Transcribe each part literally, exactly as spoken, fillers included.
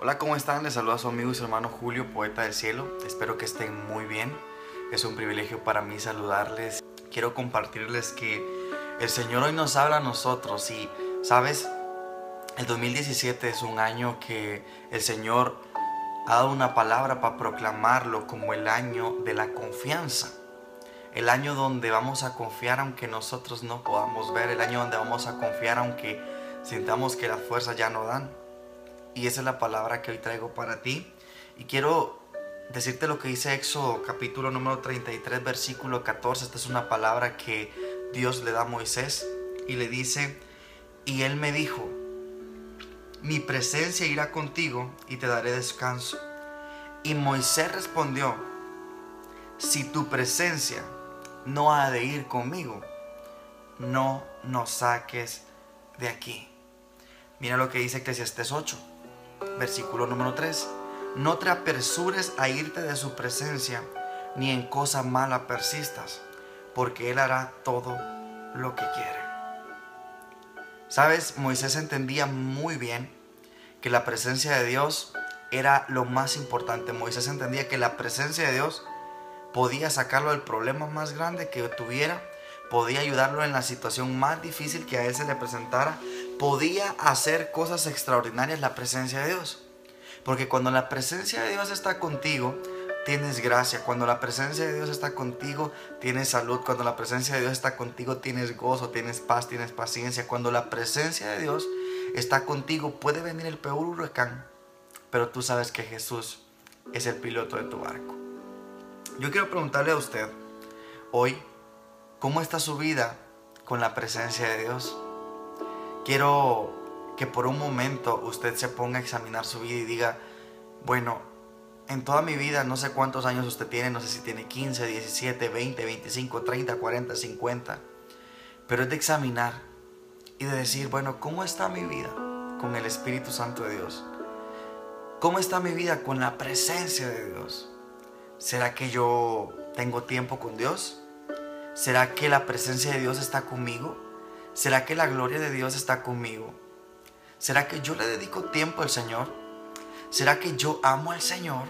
Hola, ¿cómo están? Les saluda a su amigo y su hermano Julio, poeta del cielo. Espero que estén muy bien. Es un privilegio para mí saludarles. Quiero compartirles que el Señor hoy nos habla a nosotros y, ¿sabes? El dos mil diecisiete es un año que el Señor ha dado una palabra para proclamarlo como el año de la confianza. El año donde vamos a confiar aunque nosotros no podamos ver. El año donde vamos a confiar aunque sintamos que las fuerzas ya no dan. Y esa es la palabra que hoy traigo para ti. Y quiero decirte lo que dice Éxodo capítulo número treinta y tres versículo catorce. Esta es una palabra que Dios le da a Moisés y le dice: y él me dijo, mi presencia irá contigo y te daré descanso. Y Moisés respondió, si tu presencia no ha de ir conmigo, no nos saques de aquí. Mira lo que dice Eclesiastés ocho, versículo número tres. No te apresures a irte de su presencia, ni en cosa mala persistas, porque Él hará todo lo que quiere. ¿Sabes? Moisés entendía muy bien que la presencia de Dios era lo más importante. Moisés entendía que la presencia de Dios podía sacarlo del problema más grande que tuviera, podía ayudarlo en la situación más difícil que a él se le presentara, podía hacer cosas extraordinarias la presencia de Dios. Porque cuando la presencia de Dios está contigo, tienes gracia. Cuando la presencia de Dios está contigo, tienes salud. Cuando la presencia de Dios está contigo, tienes gozo, tienes paz, tienes paciencia. Cuando la presencia de Dios está contigo, puede venir el peor huracán, pero tú sabes que Jesús es el piloto de tu barco. Yo quiero preguntarle a usted hoy, ¿cómo está su vida con la presencia de Dios? Quiero que por un momento usted se ponga a examinar su vida y diga, bueno, en toda mi vida, no sé cuántos años usted tiene, no sé si tiene quince, diecisiete, veinte, veinticinco, treinta, cuarenta, cincuenta, pero es de examinar y de decir, bueno, ¿cómo está mi vida con el Espíritu Santo de Dios? ¿Cómo está mi vida con la presencia de Dios? ¿Será que yo tengo tiempo con Dios? ¿Será que la presencia de Dios está conmigo? ¿Será que la gloria de Dios está conmigo? ¿Será que yo le dedico tiempo al Señor? ¿Será que yo amo al Señor?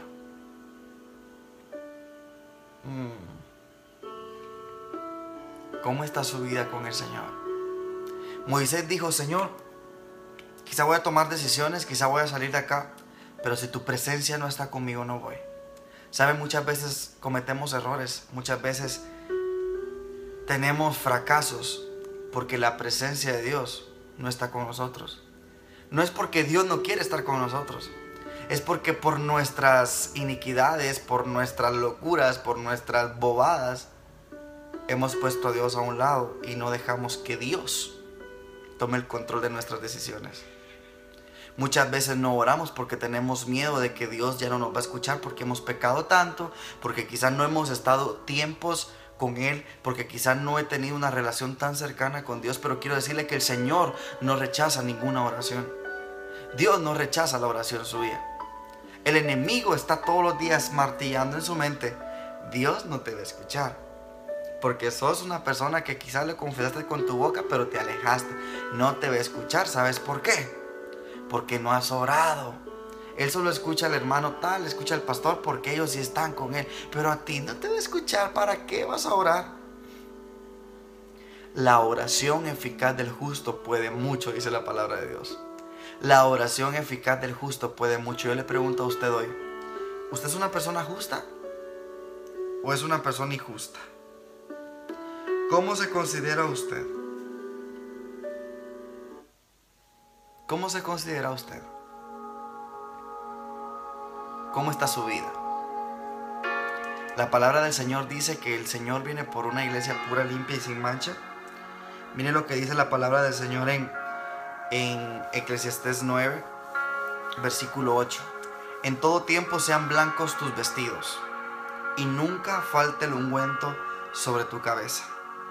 ¿Cómo está su vida con el Señor? Moisés dijo, Señor, quizá voy a tomar decisiones, quizá voy a salir de acá, pero si tu presencia no está conmigo, no voy. ¿Sabe? Muchas veces cometemos errores, muchas veces tenemos fracasos porque la presencia de Dios no está con nosotros. No es porque Dios no quiere estar con nosotros, es porque por nuestras iniquidades, por nuestras locuras, por nuestras bobadas, hemos puesto a Dios a un lado y no dejamos que Dios tome el control de nuestras decisiones. Muchas veces no oramos porque tenemos miedo de que Dios ya no nos va a escuchar, porque hemos pecado tanto, porque quizás no hemos estado tiempos con Él, porque quizás no he tenido una relación tan cercana con Dios. Pero quiero decirle que el Señor no rechaza ninguna oración. Dios no rechaza la oración suya. El enemigo está todos los días martillando en su mente, Dios no te va a escuchar, porque sos una persona que quizás le confesaste con tu boca, pero te alejaste. No te va a escuchar. ¿Sabes por qué? Porque no has orado. Él solo escucha al hermano tal, escucha al pastor, porque ellos sí están con él, pero a ti no te va a escuchar. ¿Para qué vas a orar? La oración eficaz del justo puede mucho, dice la palabra de Dios. La oración eficaz del justo puede mucho. Yo le pregunto a usted hoy, ¿usted es una persona justa o es una persona injusta? ¿Cómo se considera usted? ¿Cómo se considera usted? ¿Cómo está su vida? La palabra del Señor dice que el Señor viene por una iglesia pura, limpia y sin mancha. Mire lo que dice la palabra del Señor en, en Eclesiastés nueve, versículo ocho. En todo tiempo sean blancos tus vestidos, y nunca falte el ungüento sobre tu cabeza.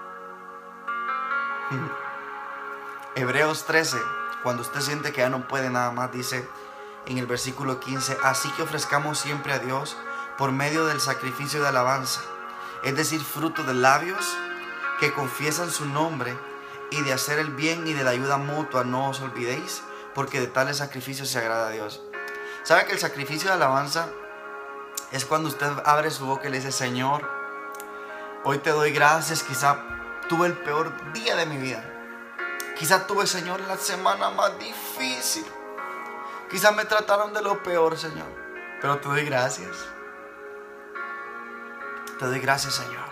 Hebreos trece, cuando usted siente que ya no puede nada más, dice en el versículo quince, así que ofrezcamos siempre a Dios por medio del sacrificio de alabanza, es decir, fruto de labios que confiesan su nombre, y de hacer el bien y de la ayuda mutua no os olvidéis, porque de tales sacrificios se agrada a Dios. ¿Sabe que el sacrificio de alabanza es cuando usted abre su boca y le dice: Señor, hoy te doy gracias? Quizá tuve el peor día de mi vida. Quizá tuve, Señor, la semana más difícil. Quizá me trataron de lo peor, Señor. Pero te doy gracias. Te doy gracias, Señor.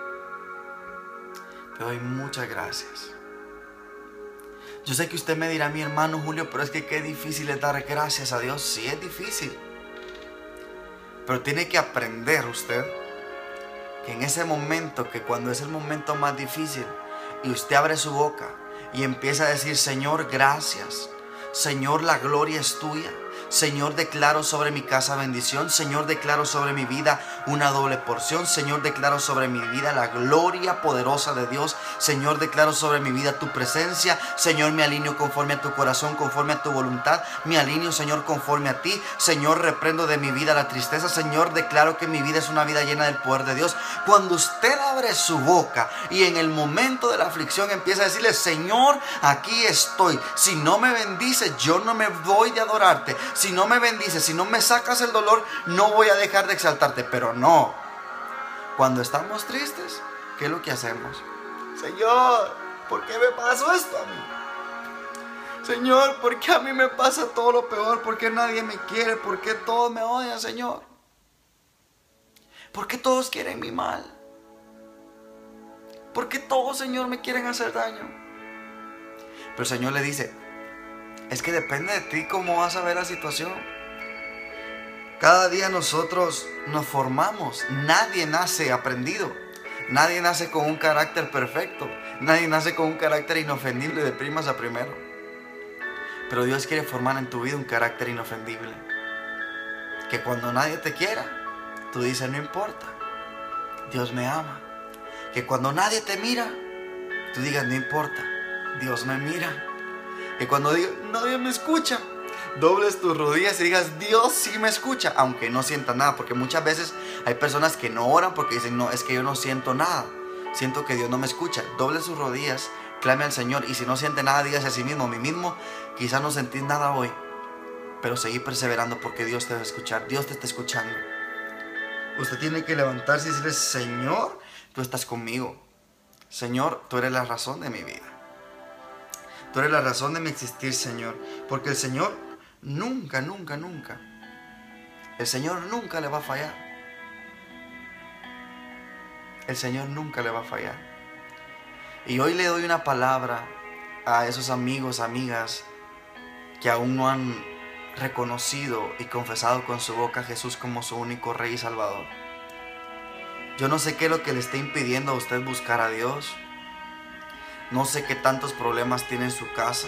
Te doy muchas gracias. Yo sé que usted me dirá: mi hermano Julio, pero es que qué difícil es dar gracias a Dios. Sí, es difícil. Pero tiene que aprender usted que en ese momento, que cuando es el momento más difícil y usted abre su boca y empieza a decir: Señor, gracias. Señor, la gloria es tuya. Señor, declaro sobre mi casa bendición. Señor, declaro sobre mi vida una doble porción. Señor, declaro sobre mi vida la gloria poderosa de Dios. Señor, declaro sobre mi vida tu presencia. Señor, me alineo conforme a tu corazón, conforme a tu voluntad. Me alineo, Señor, conforme a ti. Señor, reprendo de mi vida la tristeza. Señor, declaro que mi vida es una vida llena del poder de Dios. Cuando usted abre su boca y en el momento de la aflicción empieza a decirle: Señor, aquí estoy. Si no me bendices, yo no me voy de adorarte. Si no me bendices, si no me sacas el dolor, no voy a dejar de exaltarte. Pero no. Cuando estamos tristes, ¿qué es lo que hacemos? Señor, ¿por qué me pasó esto a mí? Señor, ¿por qué a mí me pasa todo lo peor? ¿Por qué nadie me quiere? ¿Por qué todos me odian, Señor? ¿Por qué todos quieren mi mal? ¿Por qué todos, Señor, me quieren hacer daño? Pero el Señor le dice: es que depende de ti cómo vas a ver la situación. Cada día nosotros nos formamos. Nadie nace aprendido. Nadie nace con un carácter perfecto. Nadie nace con un carácter inofendible de primas a primero. Pero Dios quiere formar en tu vida un carácter inofendible. Que cuando nadie te quiera, tú dices: no importa, Dios me ama. Que cuando nadie te mira, tú digas: no importa, Dios me mira. Que cuando digas: nadie me escucha, dobles tus rodillas y digas: Dios sí me escucha, aunque no sienta nada. Porque muchas veces hay personas que no oran porque dicen: no, es que yo no siento nada, siento que Dios no me escucha. Doble sus rodillas, clame al Señor, y si no siente nada, dígase a sí mismo: mí mismo, quizás no sentís nada hoy, pero seguí perseverando porque Dios te va a escuchar. Dios te está escuchando. Usted tiene que levantarse y decirle: Señor, tú estás conmigo. Señor, tú eres la razón de mi vida. Tú eres la razón de mi existir, Señor. Porque el Señor nunca, nunca, nunca, el Señor nunca le va a fallar. El Señor nunca le va a fallar. Y hoy le doy una palabra a esos amigos, amigas que aún no han reconocido y confesado con su boca a Jesús como su único Rey y Salvador. Yo no sé qué es lo que le está impidiendo a usted buscar a Dios. No sé qué tantos problemas tiene en su casa.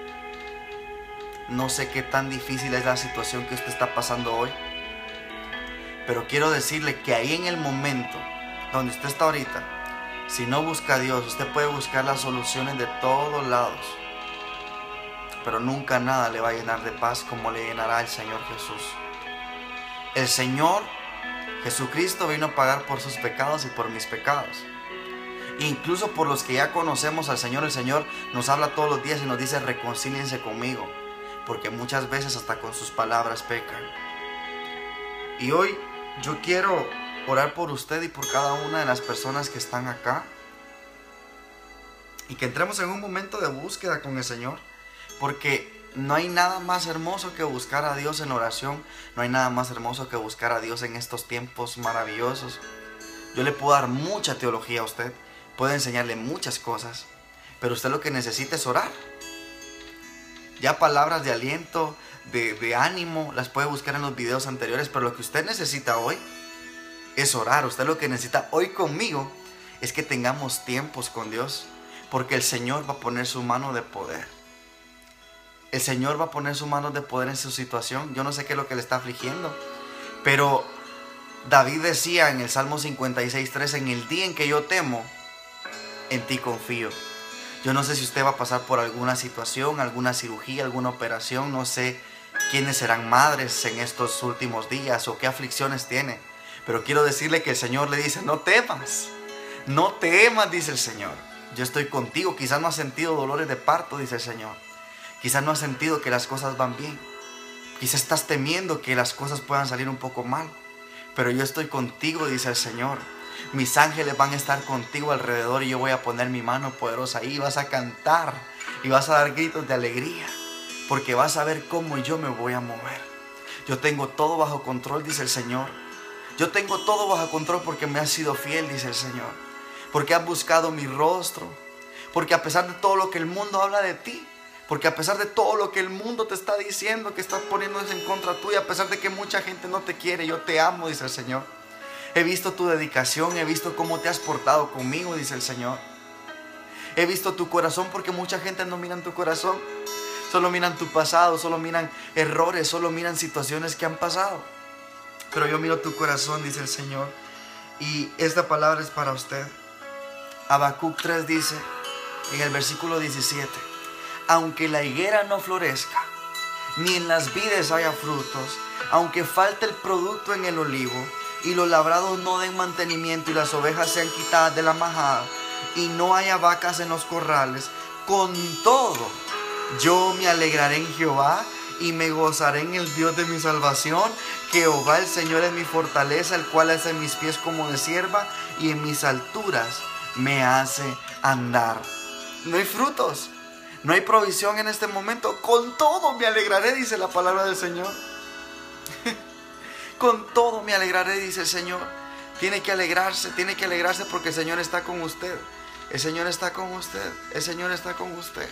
No sé qué tan difícil es la situación que usted está pasando hoy. Pero quiero decirle que ahí en el momento donde usted está ahorita, si no busca a Dios, usted puede buscar las soluciones de todos lados, pero nunca nada le va a llenar de paz como le llenará el Señor Jesús. El Señor Jesucristo vino a pagar por sus pecados y por mis pecados. Incluso por los que ya conocemos al Señor, el Señor nos habla todos los días y nos dice: reconcíliense conmigo, porque muchas veces hasta con sus palabras pecan. Y hoy yo quiero orar por usted y por cada una de las personas que están acá, y que entremos en un momento de búsqueda con el Señor, porque no hay nada más hermoso que buscar a Dios en oración. No hay nada más hermoso que buscar a Dios en estos tiempos maravillosos. Yo le puedo dar mucha teología a usted, puedo enseñarle muchas cosas, pero usted lo que necesita es orar. Ya palabras de aliento, de, de ánimo, las puede buscar en los videos anteriores, pero lo que usted necesita hoy es orar. Usted lo que necesita hoy conmigo es que tengamos tiempos con Dios, porque el Señor va a poner su mano de poder. El Señor va a poner su mano de poder en su situación. Yo no sé qué es lo que le está afligiendo, pero David decía en el Salmo cincuenta y seis, tres: en el día en que yo temo, en ti confío. Yo no sé si usted va a pasar por alguna situación, alguna cirugía, alguna operación. No sé quiénes serán madres en estos últimos días o qué aflicciones tiene, pero quiero decirle que el Señor le dice: no temas, no temas, dice el Señor. Yo estoy contigo. Quizás no has sentido dolores de parto, dice el Señor. Quizás no has sentido que las cosas van bien, Quizá estás temiendo que las cosas puedan salir un poco mal, pero yo estoy contigo, dice el Señor. Mis ángeles van a estar contigo alrededor y yo voy a poner mi mano poderosa ahí. Vas a cantar y vas a dar gritos de alegría, porque vas a ver cómo yo me voy a mover. Yo tengo todo bajo control, dice el Señor. Yo tengo todo bajo control porque me has sido fiel, dice el Señor. Porque has buscado mi rostro. Porque a pesar de todo lo que el mundo habla de ti, porque a pesar de todo lo que el mundo te está diciendo, que estás poniéndose en contra tuya, a pesar de que mucha gente no te quiere, yo te amo, dice el Señor. He visto tu dedicación, he visto cómo te has portado conmigo, dice el Señor. He visto tu corazón, porque mucha gente no mira tu corazón. Solo miran tu pasado, solo miran errores, solo miran situaciones que han pasado. Pero yo miro tu corazón, dice el Señor. Y esta palabra es para usted. Habacuc tres dice, en el versículo diecisiete, aunque la higuera no florezca, ni en las vides haya frutos, aunque falte el producto en el olivo, y los labrados no den mantenimiento, y las ovejas sean quitadas de la majada, y no haya vacas en los corrales, con todo yo me alegraré en Jehová, y me gozaré en el Dios de mi salvación. Jehová el Señor es mi fortaleza, el cual hace mis pies como de sierva, y en mis alturas me hace andar. No hay frutos, no hay provisión en este momento. Con todo me alegraré, dice la palabra del Señor. Con todo me alegraré, dice el Señor. Tiene que alegrarse, tiene que alegrarse porque el Señor está con usted. El Señor está con usted, el Señor está con usted.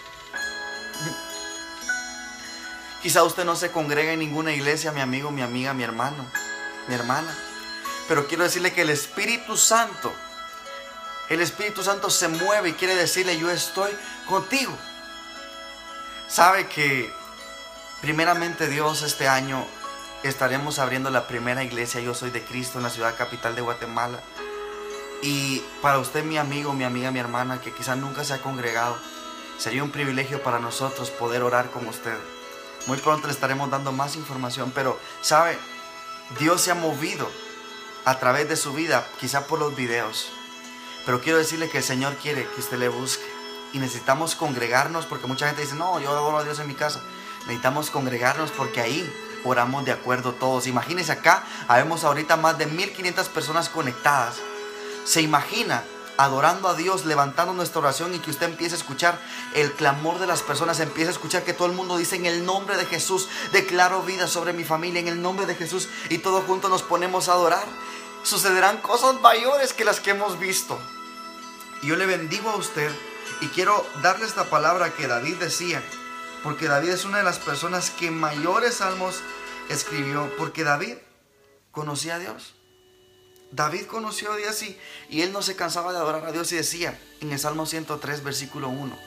Quizá usted no se congrega en ninguna iglesia, mi amigo, mi amiga, mi hermano, mi hermana. Pero quiero decirle que el Espíritu Santo, el Espíritu Santo se mueve y quiere decirle, yo estoy contigo. Sabe que primeramente Dios, este año estaremos abriendo la primera iglesia Yo Soy de Cristo en la ciudad capital de Guatemala. Y para usted, mi amigo, mi amiga, mi hermana, que quizá nunca se ha congregado, sería un privilegio para nosotros poder orar con usted. Muy pronto le estaremos dando más información, pero sabe, Dios se ha movido a través de su vida, quizá por los videos. Pero quiero decirle que el Señor quiere que usted le busque. Y necesitamos congregarnos, porque mucha gente dice, no, yo adoro a Dios en mi casa. Necesitamos congregarnos porque ahí oramos de acuerdo todos. Imagínense, acá habemos ahorita más de mil quinientas personas conectadas. ¿Se imagina adorando a Dios, levantando nuestra oración y que usted empiece a escuchar el clamor de las personas, empiece a escuchar que todo el mundo dice, en el nombre de Jesús declaro vida sobre mi familia, en el nombre de Jesús, y todos juntos nos ponemos a adorar? Sucederán cosas mayores que las que hemos visto. Y yo le bendigo a usted y quiero darle esta palabra que David decía, porque David es una de las personas que mayores salmos escribió, porque David conocía a Dios. David conoció a Dios y, y él no se cansaba de adorar a Dios, y decía en el Salmo ciento tres versículo uno,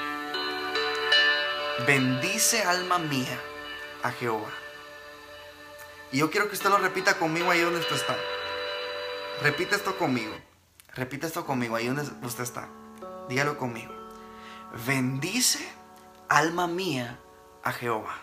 bendice alma mía a Jehová. Y yo quiero que usted lo repita conmigo ahí donde usted está. Repite esto conmigo. Repite esto conmigo ahí donde usted está. Dígalo conmigo. Bendice alma mía a Jehová.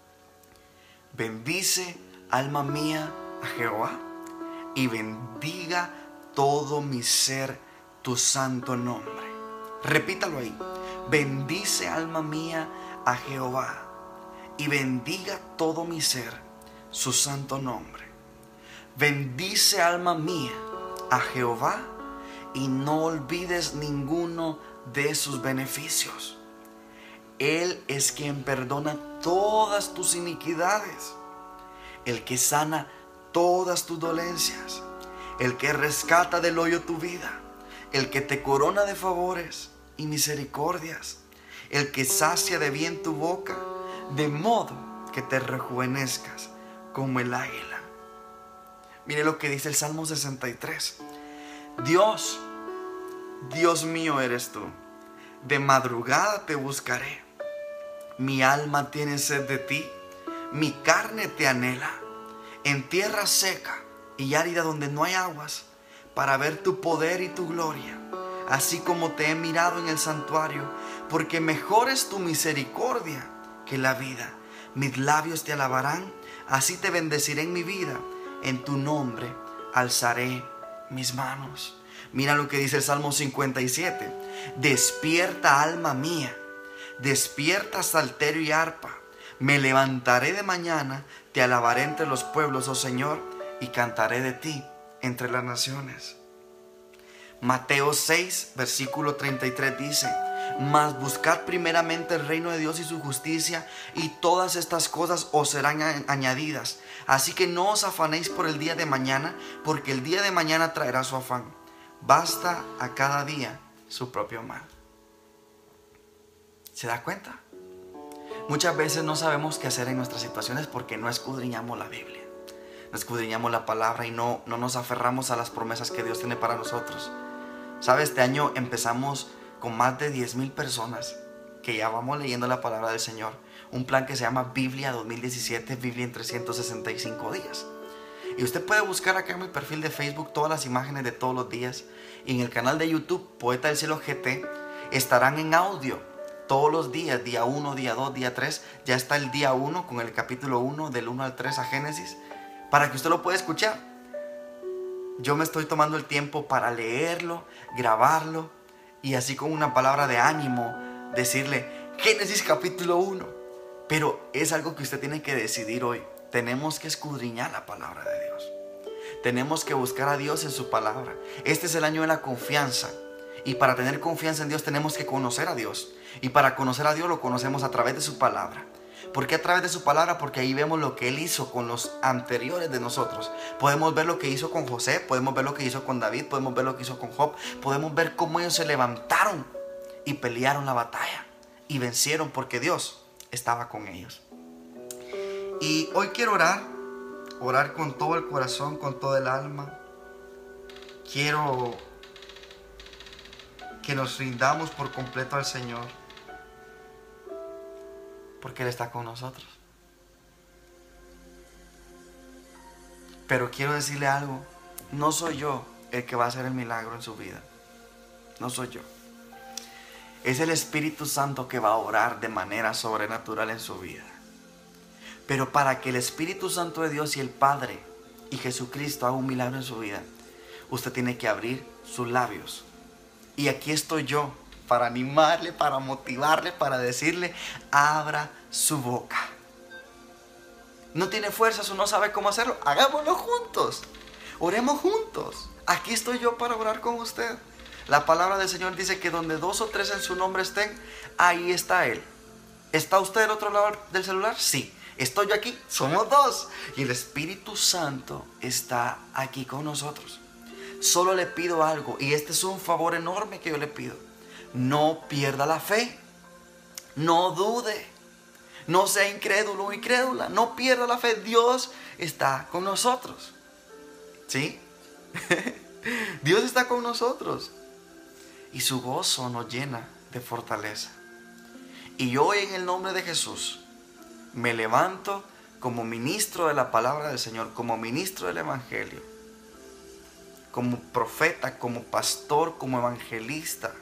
Bendice alma mía a Jehová. Y bendiga todo mi ser tu santo nombre. Repítalo ahí. Bendice alma mía a Jehová. Y bendiga todo mi ser su santo nombre. Bendice alma mía a Jehová. Y no olvides ninguno de sus beneficios. Él es quien perdona todas tus iniquidades, el que sana todas tus dolencias, el que rescata del hoyo tu vida, el que te corona de favores y misericordias, el que sacia de bien tu boca, de modo que te rejuvenezcas como el águila. Mire lo que dice el Salmo sesenta y tres. Dios, Dios mío eres tú, de madrugada te buscaré. Mi alma tiene sed de ti, mi carne te anhela, en tierra seca y árida donde no hay aguas, para ver tu poder y tu gloria, así como te he mirado en el santuario, porque mejor es tu misericordia que la vida. Mis labios te alabarán, así te bendeciré en mi vida, en tu nombre alzaré mis manos. Mira lo que dice el Salmo cincuenta y siete. Despierta, alma mía, despierta, salterio y arpa, Me levantaré de mañana, te alabaré entre los pueblos, oh Señor, y cantaré de ti entre las naciones. Mateo seis, versículo treinta y tres dice: mas buscad primeramente el reino de Dios y su justicia, y todas estas cosas os serán añadidas. Así que no os afanéis por el día de mañana, porque el día de mañana traerá su afán. Basta a cada día su propio mal. ¿Se da cuenta? Muchas veces no sabemos qué hacer en nuestras situaciones porque no escudriñamos la Biblia, no escudriñamos la palabra y no, no nos aferramos a las promesas que Dios tiene para nosotros. ¿Sabe? Este año empezamos con más de diez mil personas que ya vamos leyendo la palabra del Señor. Un plan que se llama Biblia dos mil diecisiete, Biblia en trescientos sesenta y cinco días. Y usted puede buscar acá en mi perfil de Facebook todas las imágenes de todos los días. Y en el canal de YouTube, Poeta del Cielo G T, estarán en audio todos los días, día uno, día dos, día tres. Ya está el día uno con el capítulo uno, del uno al tres a Génesis, para que usted lo pueda escuchar. Yo me estoy tomando el tiempo para leerlo, grabarlo, y así con una palabra de ánimo, decirle Génesis capítulo uno. Pero es algo que usted tiene que decidir hoy. Tenemos que escudriñar la palabra de Dios. Tenemos que buscar a Dios en su palabra. Este es el año de la confianza. Y para tener confianza en Dios tenemos que conocer a Dios. Y para conocer a Dios lo conocemos a través de su palabra. ¿Por qué a través de su palabra? Porque ahí vemos lo que Él hizo con los anteriores de nosotros. Podemos ver lo que hizo con José, podemos ver lo que hizo con David, podemos ver lo que hizo con Job. Podemos ver cómo ellos se levantaron y pelearon la batalla y vencieron porque Dios estaba con ellos. Y hoy quiero orar, orar con todo el corazón, con todo el alma. Quiero que nos rindamos por completo al Señor, porque Él está con nosotros. Pero quiero decirle algo, no soy yo el que va a hacer el milagro en su vida. No soy yo. Es el Espíritu Santo que va a obrar de manera sobrenatural en su vida. Pero para que el Espíritu Santo de Dios y el Padre y Jesucristo haga un milagro en su vida, usted tiene que abrir sus labios. Y aquí estoy yo para animarle, para motivarle, para decirle: abra su boca. No tiene fuerzas o no sabe cómo hacerlo, hagámoslo juntos. Oremos juntos. Aquí estoy yo para orar con usted. La palabra del Señor dice que donde dos o tres en su nombre estén, ahí está Él. ¿Está usted del otro lado del celular? Sí. ¿Estoy yo aquí? Somos dos. Y el Espíritu Santo está aquí con nosotros. Solo le pido algo, y este es un favor enorme que yo le pido. No pierda la fe. No dude. No sea incrédulo o incrédula. No pierda la fe. Dios está con nosotros. ¿Sí? Dios está con nosotros. Y su gozo nos llena de fortaleza. Y yo hoy, en el nombre de Jesús, me levanto como ministro de la palabra del Señor, como ministro del Evangelio, como profeta, como pastor, como evangelista,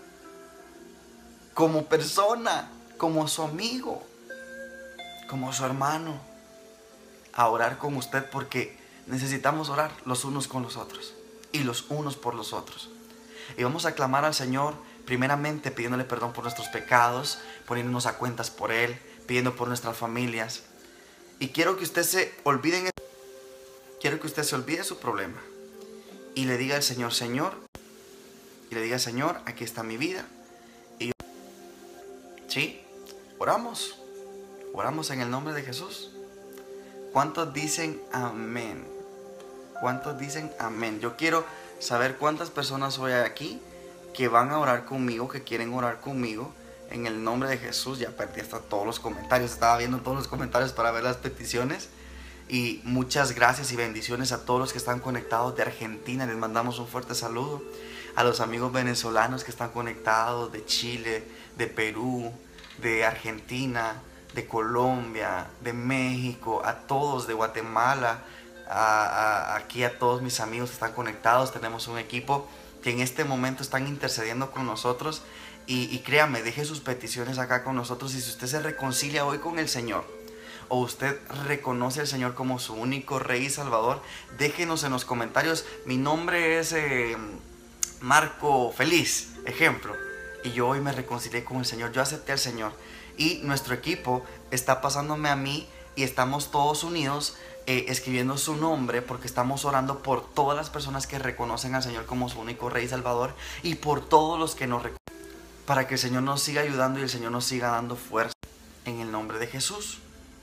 como persona, como su amigo, como su hermano, a orar con usted, porque necesitamos orar los unos con los otros y los unos por los otros. Y vamos a clamar al Señor primeramente pidiéndole perdón por nuestros pecados, poniéndonos a cuentas por Él, pidiendo por nuestras familias. Y quiero que usted se olvide, quiero que usted se olvide su problema y le diga al Señor, Señor, y le diga, Señor, aquí está mi vida. Y yo, ¿sí? Oramos, oramos en el nombre de Jesús. ¿Cuántos dicen amén? ¿Cuántos dicen amén? Yo quiero saber cuántas personas hoy hay aquí que van a orar conmigo, que quieren orar conmigo en el nombre de Jesús. Ya perdí hasta todos los comentarios, estaba viendo todos los comentarios para ver las peticiones. Y muchas gracias y bendiciones a todos los que están conectados de Argentina. Les mandamos un fuerte saludo. A los amigos venezolanos que están conectados de Chile, de Perú, de Argentina, de Colombia, de México, a todos de Guatemala, a, a, aquí a todos mis amigos que están conectados. Tenemos un equipo que en este momento están intercediendo con nosotros. Y, y créame, deje sus peticiones acá con nosotros. Y si usted se reconcilia hoy con el Señor, o usted reconoce al Señor como su único Rey y Salvador, déjenos en los comentarios: mi nombre es eh, Marco Feliz, ejemplo, y yo hoy me reconcilié con el Señor, yo acepté al Señor, y nuestro equipo está pasándome a mí y estamos todos unidos eh, escribiendo su nombre, porque estamos orando por todas las personas que reconocen al Señor como su único Rey y Salvador, y por todos los que nos reconocen, para que el Señor nos siga ayudando y el Señor nos siga dando fuerza en el nombre de Jesús.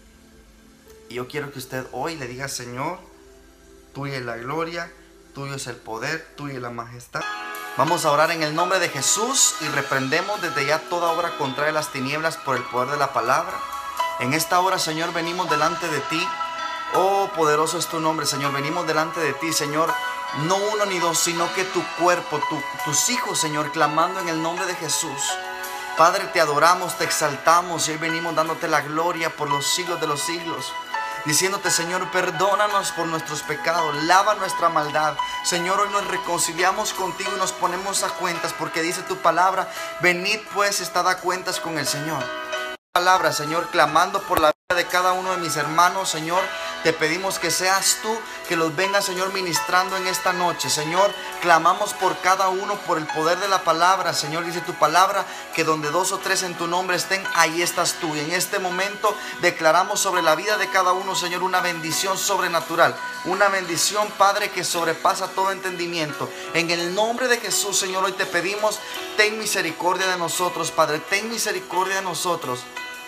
Y yo quiero que usted hoy le diga: Señor, tuya es la gloria, tuyo es el poder, tuya es la majestad. Vamos a orar en el nombre de Jesús y reprendemos desde ya toda obra contraria a las tinieblas por el poder de la palabra. En esta hora, Señor, venimos delante de ti. Oh, poderoso es tu nombre, Señor. Venimos delante de ti, Señor. No uno ni dos, sino que tu cuerpo, tu, tus hijos, Señor, clamando en el nombre de Jesús. Padre, te adoramos, te exaltamos y hoy venimos dándote la gloria por los siglos de los siglos. Diciéndote, Señor, perdónanos por nuestros pecados, lava nuestra maldad. Señor, hoy nos reconciliamos contigo y nos ponemos a cuentas, porque dice tu palabra: venid pues, estad a cuentas con el Señor. Palabra, Señor, clamando por la vida de cada uno de mis hermanos, Señor. Te pedimos que seas tú que los vengas, Señor, ministrando en esta noche. Señor, clamamos por cada uno por el poder de la palabra. Señor, dice tu palabra que donde dos o tres en tu nombre estén, ahí estás tú. Y en este momento declaramos sobre la vida de cada uno, Señor, una bendición sobrenatural. Una bendición, Padre, que sobrepasa todo entendimiento. En el nombre de Jesús, Señor, hoy te pedimos: ten misericordia de nosotros, Padre. Ten misericordia de nosotros.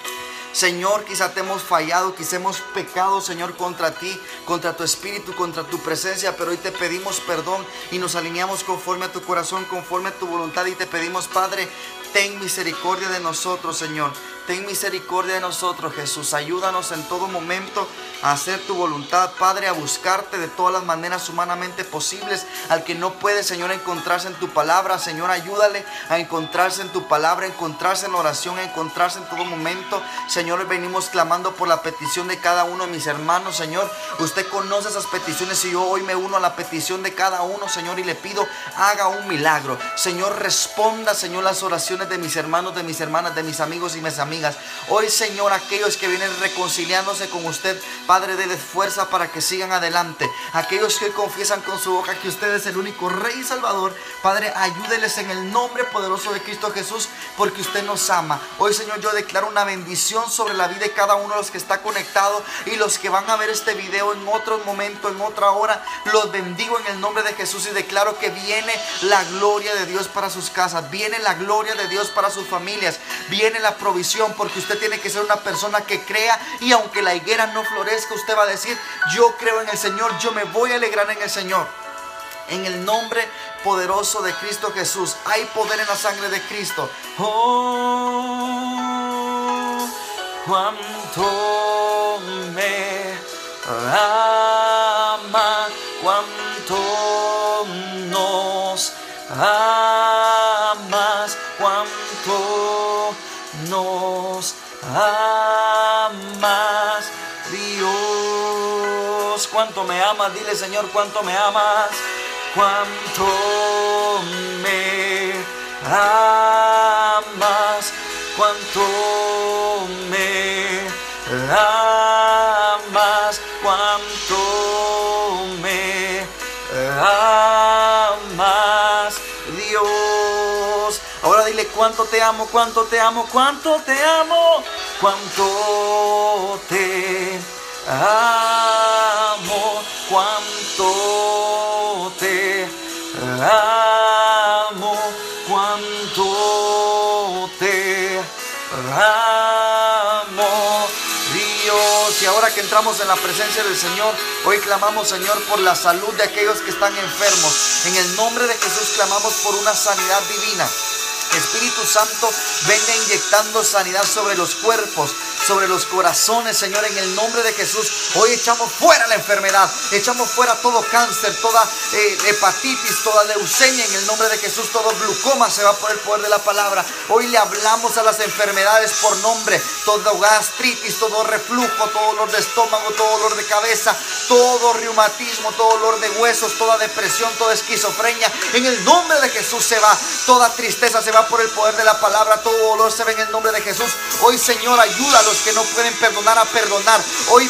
Señor, quizá te hemos fallado, quizá hemos pecado, Señor, contra ti, contra tu espíritu, contra tu presencia, pero hoy te pedimos perdón y nos alineamos conforme a tu corazón, conforme a tu voluntad, y te pedimos, Padre, ten misericordia de nosotros, Señor. Ten misericordia de nosotros, Jesús. Ayúdanos en todo momento a hacer tu voluntad, Padre, a buscarte de todas las maneras humanamente posibles. Al que no puede, Señor, encontrarse en tu palabra, Señor, ayúdale a encontrarse en tu palabra, a encontrarse en oración, a encontrarse en todo momento. Señor, venimos clamando por la petición de cada uno de mis hermanos, Señor. Usted conoce esas peticiones y yo hoy me uno a la petición de cada uno, Señor, y le pido: haga un milagro. Señor, responda, Señor, las oraciones de mis hermanos, de mis hermanas, de mis amigos y mis amigas. Hoy, Señor, aquellos que vienen reconciliándose con usted, Padre, déles fuerza para que sigan adelante. Aquellos que hoy confiesan con su boca que usted es el único Rey y Salvador, Padre, ayúdeles en el nombre poderoso de Cristo Jesús, porque usted nos ama. Hoy, Señor, yo declaro una bendición sobre la vida de cada uno de los que está conectado y los que van a ver este video en otro momento, en otra hora. Los bendigo en el nombre de Jesús y declaro que viene la gloria de Dios para sus casas, viene la gloria de Dios para sus familias, viene la provisión, porque usted tiene que ser una persona que crea, y aunque la higuera no florezca, usted va a decir: yo creo en el Señor, yo me voy a alegrar en el Señor. En el nombre poderoso de Cristo Jesús, hay poder en la sangre de Cristo. Oh, cuánto me ama, cuánto nos amas, cuánto nos amas, Dios. Cuánto me amas, dile: Señor, cuánto me amas, cuánto me amas, cuánto me amas, cuánto me amas, Dios. Ahora dile: cuánto te amo, cuánto te amo, cuánto te amo, cuánto te amo, cuánto te amo, cuánto te amo, Dios. Y ahora que entramos en la presencia del Señor, hoy clamamos, Señor, por la salud de aquellos que están enfermos. En el nombre de Jesús clamamos por una sanidad divina. Espíritu Santo, venga inyectando sanidad sobre los cuerpos, sobre los corazones, Señor, en el nombre de Jesús. Hoy echamos fuera la enfermedad, echamos fuera todo cáncer, toda eh, hepatitis, toda leucemia, en el nombre de Jesús. Todo glucoma se va por el poder de la palabra. Hoy le hablamos a las enfermedades por nombre: todo gastritis, todo reflujo, todo dolor de estómago, todo dolor de cabeza, todo reumatismo, todo dolor de huesos, toda depresión, toda esquizofrenia. En el nombre de Jesús se va, toda tristeza se va por el poder de la palabra, todo dolor se ve en el nombre de Jesús. Hoy, Señor, ayuda a los que no pueden perdonar a perdonar. Hoy perdona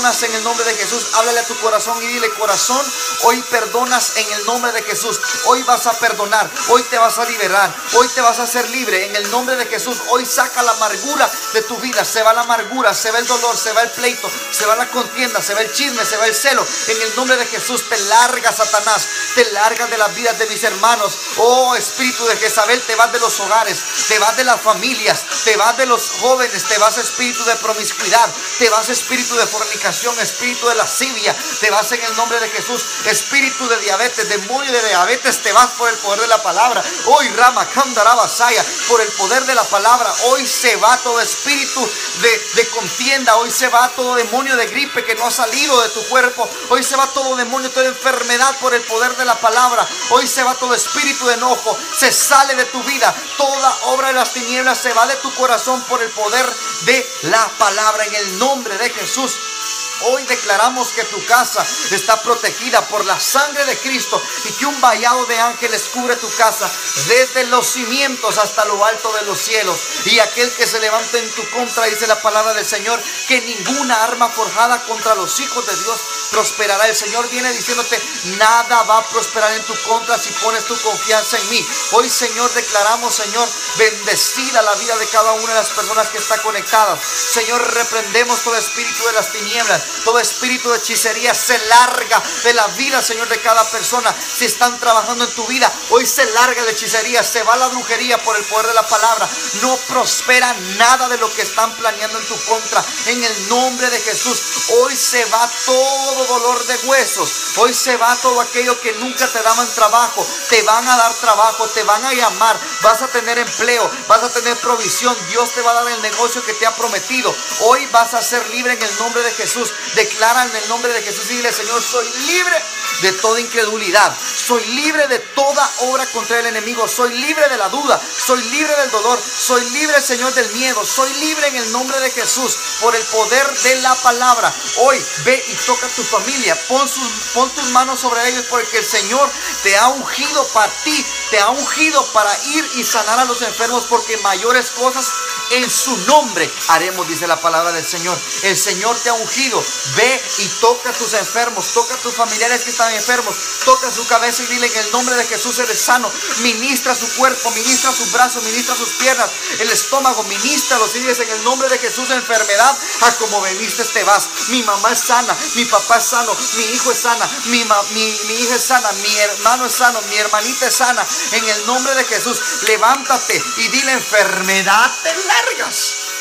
perdonas en el nombre de Jesús. Háblale a tu corazón y dile: corazón, hoy perdonas en el nombre de Jesús. Hoy vas a perdonar, hoy te vas a liberar, hoy te vas a hacer libre en el nombre de Jesús. Hoy saca la amargura de tu vida. Se va la amargura, se va el dolor, se va el pleito, se va la contienda, se va el chisme, se va el celo. En el nombre de Jesús te larga, Satanás, te largas de las vidas de mis hermanos. Oh, espíritu de Jezabel, te vas de los hogares, te vas de las familias, te vas de los jóvenes, te vas espíritu de promiscuidad, te vas espíritu de fornicación, espíritu de lascivia, te vas en el nombre de Jesús. Espíritu de diabetes, demonio de diabetes, te vas por el poder de la palabra. Hoy Rama Kandarabasaya, por el poder de la palabra, hoy se va todo espíritu de, de contienda, hoy se va todo demonio de gripe que no ha salido de tu cuerpo, hoy se va todo demonio, toda enfermedad por el poder de la palabra, hoy se va todo espíritu de enojo, se sale de tu vida, toda obra de las tinieblas se va de tu corazón por el poder de la palabra en el nombre de Jesús. Hoy declaramos que tu casa está protegida por la sangre de Cristo y que un vallado de ángeles cubre tu casa desde los cimientos hasta lo alto de los cielos. Y aquel que se levante en tu contra, dice la palabra del Señor, que ninguna arma forjada contra los hijos de Dios prosperará. El Señor viene diciéndote: nada va a prosperar en tu contra si pones tu confianza en mí. Hoy, Señor, declaramos, Señor, bendecida la vida de cada una de las personas que está conectadas. Señor, reprendemos todo espíritu de las tinieblas, todo espíritu de hechicería se larga de la vida, Señor, de cada persona. Si están trabajando en tu vida, hoy se larga la hechicería, se va la brujería por el poder de la palabra. No prospera nada de lo que están planeando en tu contra. En el nombre de Jesús, hoy se va todo dolor de huesos. Hoy se va todo aquello que nunca te daban trabajo. Te van a dar trabajo, te van a llamar, vas a tener empleo, vas a tener provisión. Dios te va a dar el negocio que te ha prometido. Hoy vas a ser libre en el nombre de Jesús. Declara en el nombre de Jesús y dile: Señor, soy libre de toda incredulidad, soy libre de toda obra contra el enemigo, soy libre de la duda, soy libre del dolor, soy libre, Señor, del miedo, soy libre en el nombre de Jesús por el poder de la palabra. Hoy ve y toca a tu familia, pon, sus, pon tus manos sobre ellos, porque el Señor te ha ungido para ti, te ha ungido para ir y sanar a los enfermos, porque mayores cosas en su nombre haremos, dice la palabra del Señor. El Señor te ha ungido. Ve y toca a tus enfermos, toca a tus familiares que están enfermos, toca su cabeza y dile: en el nombre de Jesús eres sano. Ministra su cuerpo, ministra sus brazos, ministra sus piernas, el estómago, ministralos y diles: en el nombre de Jesús, enfermedad, a como veniste te vas. Mi mamá es sana, mi papá es sano, mi hijo es sana, mi, mi, mi hija es sana, mi hermano es sano, mi hermanita es sana. En el nombre de Jesús, levántate y dile: enfermedad, te largas.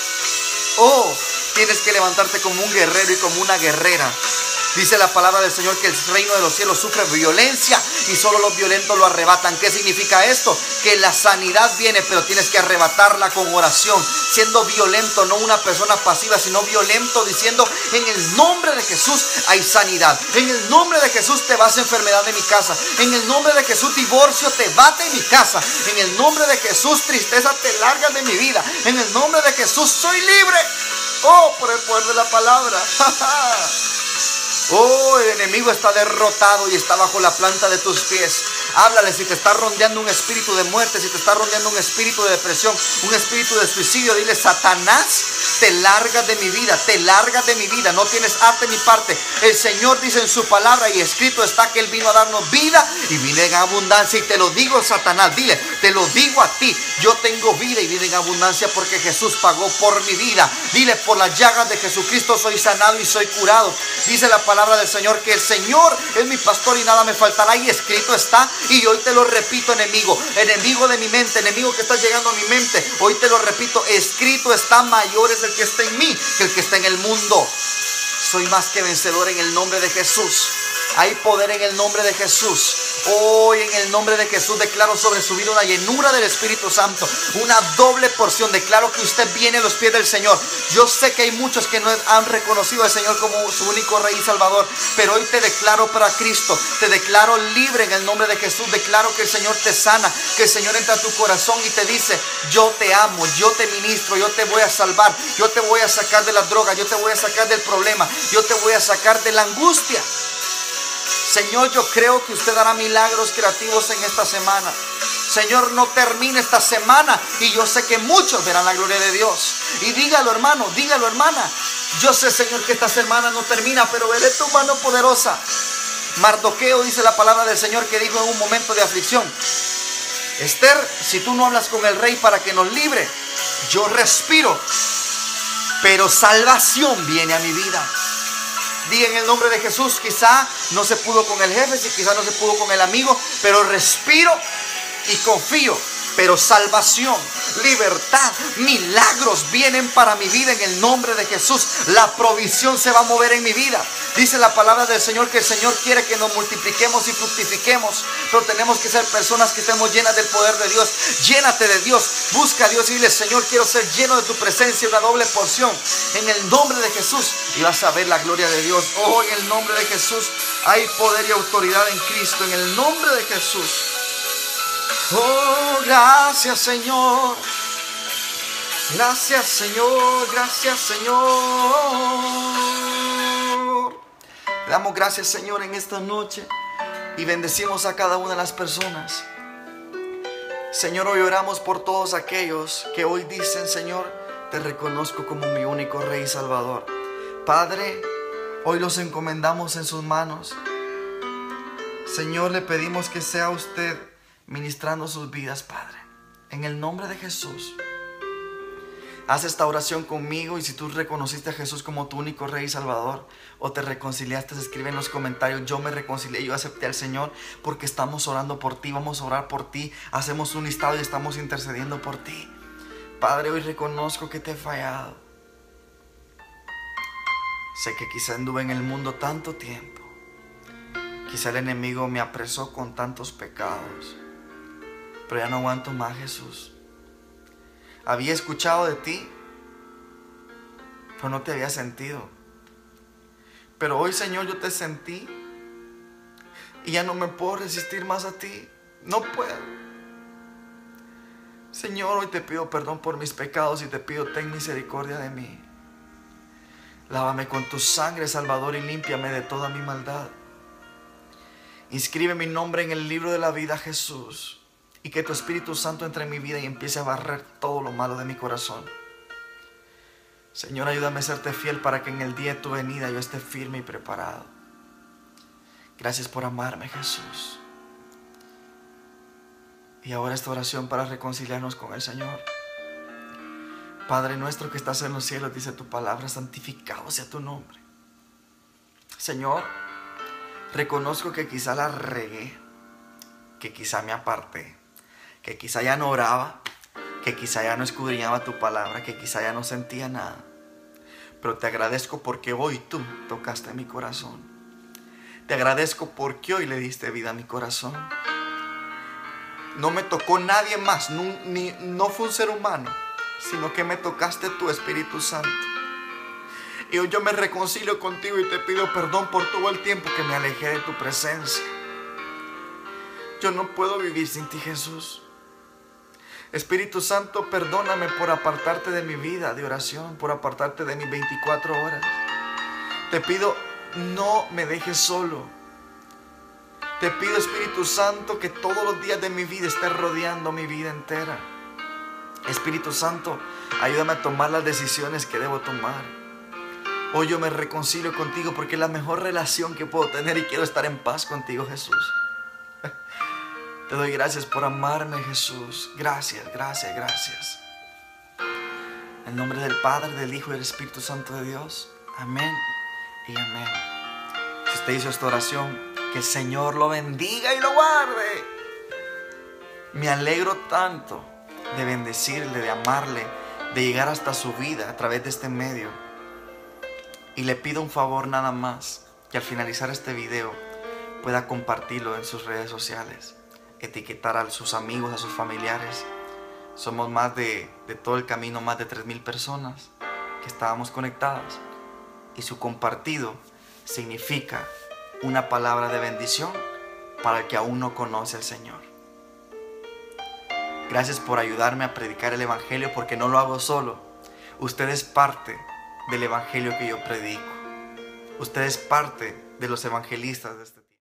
Oh, tienes que levantarte como un guerrero y como una guerrera. Dice la palabra del Señor que el reino de los cielos sufre violencia y solo los violentos lo arrebatan. ¿Qué significa esto? Que la sanidad viene, pero tienes que arrebatarla con oración, siendo violento, no una persona pasiva, sino violento, diciendo: en el nombre de Jesús hay sanidad, en el nombre de Jesús te vas enfermedad de mi casa, en el nombre de Jesús divorcio te va de mi casa, en el nombre de Jesús tristeza te largas de mi vida, en el nombre de Jesús soy libre. Oh, por el poder de la palabra. Oh, el enemigo está derrotado y está bajo la planta de tus pies. Háblale si te está rondeando un espíritu de muerte, si te está rondeando un espíritu de depresión, un espíritu de suicidio. Dile: Satanás, te largas de mi vida, te largas de mi vida, no tienes arte ni parte. El Señor dice en su palabra, y escrito está, que Él vino a darnos vida y vida en abundancia. Y te lo digo, Satanás, dile: te lo digo a ti, yo tengo vida y vida en abundancia porque Jesús pagó por mi vida. Dile: por las llagas de Jesucristo soy sanado y soy curado. Dice la palabra del Señor que el Señor es mi pastor y nada me faltará, y escrito está. Y hoy te lo repito, enemigo, enemigo de mi mente, enemigo que está llegando a mi mente, hoy te lo repito: escrito está, mayor es el que está en mí que el que está en el mundo. Soy más que vencedor en el nombre de Jesús. Hay poder en el nombre de Jesús. Hoy en el nombre de Jesús declaro sobre su vida una llenura del Espíritu Santo, una doble porción. Declaro que usted viene a los pies del Señor. Yo sé que hay muchos que no han reconocido al Señor como su único Rey y Salvador, pero hoy te declaro para Cristo, te declaro libre en el nombre de Jesús. Declaro que el Señor te sana, que el Señor entra a tu corazón y te dice: yo te amo, yo te ministro, yo te voy a salvar, yo te voy a sacar de la droga, yo te voy a sacar del problema, yo te voy a sacar de la angustia. Señor, yo creo que usted hará milagros creativos en esta semana. Señor, no termine esta semana y yo sé que muchos verán la gloria de Dios. Y dígalo, hermano, dígalo, hermana, Yo sé, Señor, que esta semana no termina, pero veré tu mano poderosa. Mardoqueo, dice la palabra del Señor, que dijo en un momento de aflicción: Esther, si tú no hablas con el rey para que nos libre, yo respiro, pero salvación viene a mi vida. Diga en el nombre de Jesús: quizá no se pudo con el jefe, quizá no se pudo con el amigo, pero respiro y confío. Pero salvación, libertad, milagros vienen para mi vida en el nombre de Jesús. La provisión se va a mover en mi vida. Dice la palabra del Señor que el Señor quiere que nos multipliquemos y fructifiquemos, pero tenemos que ser personas que estemos llenas del poder de Dios. Llénate de Dios, busca a Dios y dile: Señor, quiero ser lleno de tu presencia, una doble porción en el nombre de Jesús, y vas a ver la gloria de Dios. Oh, en el nombre de Jesús hay poder y autoridad en Cristo, en el nombre de Jesús. Oh, gracias, Señor. Gracias, Señor. Gracias, Señor. Le damos gracias, Señor, en esta noche y bendecimos a cada una de las personas. Señor, hoy oramos por todos aquellos que hoy dicen: Señor, te reconozco como mi único Rey y Salvador. Padre, hoy los encomendamos en sus manos. Señor, le pedimos que sea usted ministrando sus vidas, Padre, en el nombre de Jesús. Haz esta oración conmigo, y si tú reconociste a Jesús como tu único Rey y Salvador, o te reconciliaste, escribe en los comentarios: yo me reconcilié, yo acepté al Señor, porque estamos orando por ti, vamos a orar por ti, hacemos un listado y estamos intercediendo por ti. Padre, hoy reconozco que te he fallado. Sé que quizá anduve en el mundo tanto tiempo, quizá el enemigo me apresó con tantos pecados, pero ya no aguanto más, Jesús. Había escuchado de ti, pero no te había sentido. Pero hoy, Señor, yo te sentí y ya no me puedo resistir más a ti. No puedo. Señor, hoy te pido perdón por mis pecados y te pido: ten misericordia de mí. Lávame con tu sangre, Salvador, y límpiame de toda mi maldad. Inscribe mi nombre en el libro de la vida, Jesús. Y que tu Espíritu Santo entre en mi vida y empiece a barrer todo lo malo de mi corazón. Señor, ayúdame a serte fiel para que en el día de tu venida yo esté firme y preparado. Gracias por amarme, Jesús. Y ahora esta oración para reconciliarnos con el Señor. Padre nuestro que estás en los cielos, dice tu palabra: santificado sea tu nombre. Señor, reconozco que quizá la regué, que quizá me aparté, que quizá ya no oraba, que quizá ya no escudriñaba tu palabra, que quizá ya no sentía nada. Pero te agradezco porque hoy tú tocaste mi corazón. Te agradezco porque hoy le diste vida a mi corazón. No me tocó nadie más, no, ni, no fue un ser humano, sino que me tocaste tu Espíritu Santo. Y hoy yo me reconcilio contigo y te pido perdón por todo el tiempo que me alejé de tu presencia. Yo no puedo vivir sin ti, Jesús. Espíritu Santo, perdóname por apartarte de mi vida de oración, por apartarte de mis veinticuatro horas. Te pido, no me dejes solo. Te pido, Espíritu Santo, que todos los días de mi vida estés rodeando mi vida entera. Espíritu Santo, ayúdame a tomar las decisiones que debo tomar. Hoy yo me reconcilio contigo porque es la mejor relación que puedo tener y quiero estar en paz contigo, Jesús. Te doy gracias por amarme, Jesús. Gracias, gracias, gracias. En nombre del Padre, del Hijo y del Espíritu Santo de Dios. Amén y amén. Si usted hizo esta oración, que el Señor lo bendiga y lo guarde. Me alegro tanto de bendecirle, de amarle, de llegar hasta su vida a través de este medio. Y le pido un favor nada más, que al finalizar este video pueda compartirlo en sus redes sociales, etiquetar a sus amigos, a sus familiares. Somos más de, de todo el camino, más de tres mil personas que estábamos conectadas, y su compartido significa una palabra de bendición para el que aún no conoce al Señor. Gracias por ayudarme a predicar el Evangelio, porque no lo hago solo. Usted es parte del Evangelio que yo predico. Usted es parte de los evangelistas de este tiempo.